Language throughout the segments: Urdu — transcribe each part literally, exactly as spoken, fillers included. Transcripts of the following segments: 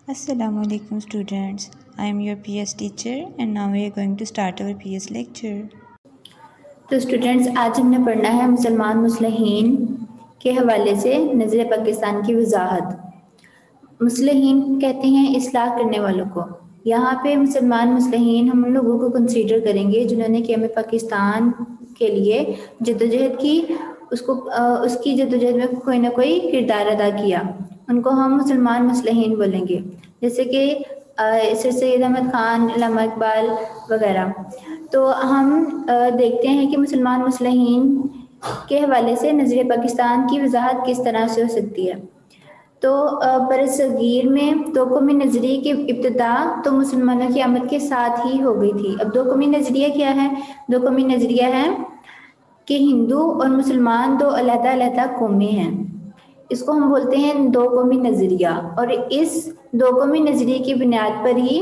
Assalamu alaikum students. I am your P S teacher and now we are going to start our P S lecture. تو اسٹوڈینٹس آج ہم نے پڑھنا ہے مسلمان مصلحین کے حوالے سے نظر پاکستان کی وضاحت۔ مصلحین کہتے ہیں اصلاح کرنے والوں کو۔ یہاں پہ مسلمان مصلحین ہم ان لوگوں کو کنسیڈر کریں گے جنہوں نے قیام پاکستان کے لیے جدوجہد کی، اس کو اس کی جدوجہد میں کوئی نہ کوئی کردار ادا کیا، ان کو ہم مسلمان مصلحین بولیں گے، جیسے کہ سر سید احمد خان، علامہ اقبال وغیرہ۔ تو ہم دیکھتے ہیں کہ مسلمان مصلحین کے حوالے سے نظر پاکستان کی وضاحت کس طرح سے ہو سکتی ہے۔ تو برصغیر میں دو قومی نظریے کی ابتدا تو مسلمانوں کی آمد کے ساتھ ہی ہو گئی تھی۔ اب دو قومی نظریہ کیا ہے؟ دو قومی نظریہ ہے کہ ہندو اور مسلمان دو علیحدہ علیحدہ قومیں ہیں، اس کو ہم بولتے ہیں دو قومی نظریہ، اور اس دو قومی نظریے کی بنیاد پر ہی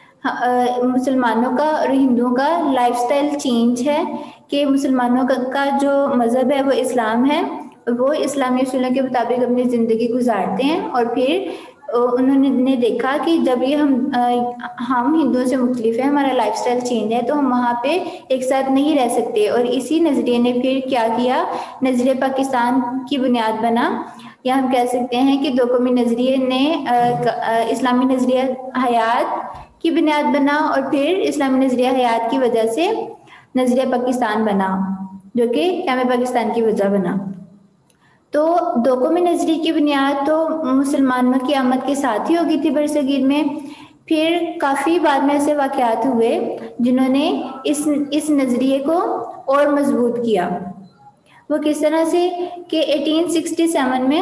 مسلمانوں کا اور ہندوؤں کا لائف سٹائل چینج ہے کہ مسلمانوں کا جو مذہب ہے وہ اسلام ہے، وہ اسلامی اصولوں کے مطابق اپنی زندگی گزارتے ہیں، اور پھر انہوں نے دیکھا کہ جب یہ ہم ہم ہندوؤں سے مختلف ہیں، ہمارا لائف سٹائل چینج ہے، تو ہم وہاں پہ ایک ساتھ نہیں رہ سکتے، اور اسی نظریے نے پھر کیا کیا، نظریہ پاکستان کی بنیاد بنا، یا ہم کہہ سکتے ہیں کہ دو قومی نظریے نے اسلامی نظریہ حیات کی بنیاد بنا، اور پھر اسلامی نظریہ حیات کی وجہ سے نظریہ پاکستان بنا، جو کہ قیام پاکستان کی وجہ بنا۔ تو دو قومی نظریے کی بنیاد تو مسلمانوں کی آمد کے ساتھ ہی ہو گئی تھی برصغیر میں، پھر کافی بعد میں ایسے واقعات ہوئے جنہوں نے اس اس نظریے کو اور مضبوط کیا۔ وہ کس طرح سے کہ ایٹین سکسٹی سیون میں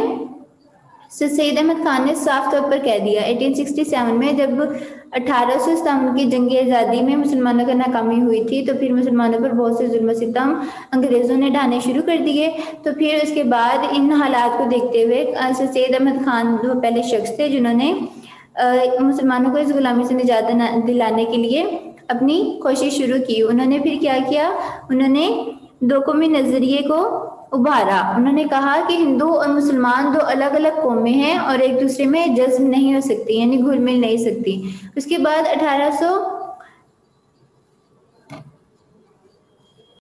سید احمد خان نے صاف طور پر کہہ دیا، ایٹین سکسٹی سیون میں جب اٹھارہ سو ستاون کی جنگ آزادی میں مسلمانوں کا ناکامی ہوئی تھی، تو پھر مسلمانوں پر بہت سے ظلم و ستم انگریزوں نے ڈھانے شروع کر دیے۔ تو پھر اس کے بعد ان حالات کو دیکھتے ہوئے سید احمد خان وہ پہلے شخص تھے جنہوں نے مسلمانوں کو اس غلامی سے نجات دلانے کے لیے اپنی کوشش شروع کی۔ انہوں نے پھر کیا کیا، انہوں نے دو قومی نظریے کو ابھارا۔ انہوں نے کہا کہ ہندو اور مسلمان دو الگ الگ قومیں ہیں اور ایک دوسرے میں جذب نہیں ہو سکتی، یعنی گھل مل نہیں سکتی۔ اس کے بعد اٹھارہ سو